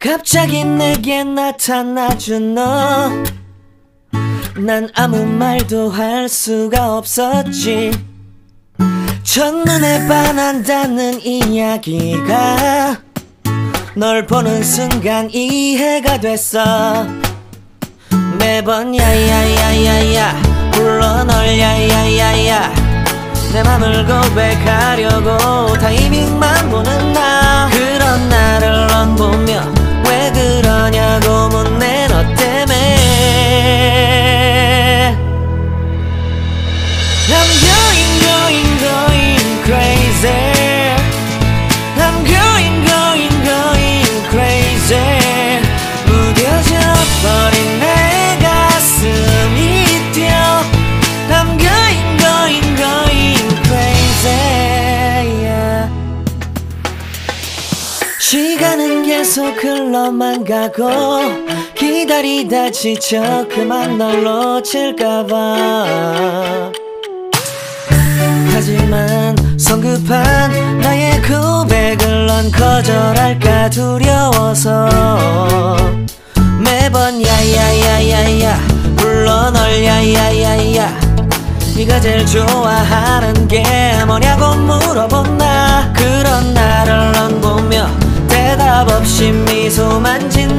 갑자기 내게 나타나준 너, 난 아무 말도 할 수가 없었지. 첫눈에 반한다는 이야기가 널 보는 순간 이해가 됐어. 매번 야야야야야 불러 널 야야야야, 내 맘을 고백하려고 타이밍만 보는 나. 그런 나를 넌 보며 왜 그러냐고 묻네. 너 때문에 I'm going crazy. I'm going crazy. 무뎌져 버린 내 가슴이 뛰어. I'm going crazy, yeah. 시간은 계속 흘러만 가고 기다리다 지쳐 그만 널 놓칠까봐. 하지만 성급한 나의 고백을 넌 거절할까 두려워서 매번 야야야야야 불러 널 야야야야. 네가 제일 좋아하는 게 뭐냐고 물어본 나. 그런 나를 넌 보며 대답 없이 미소만 짓는